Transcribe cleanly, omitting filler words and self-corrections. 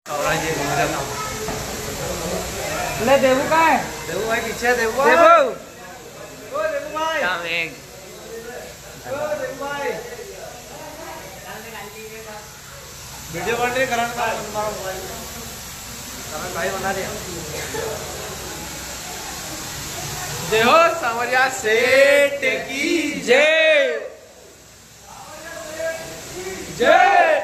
ले देवू का है? देवू भाई पीछे देवू देवू देवू भाई कमिंग देवू भाई वीडियो बन रही करण भाई बना रहे जय हो सांवरिया सेठ की जय जय।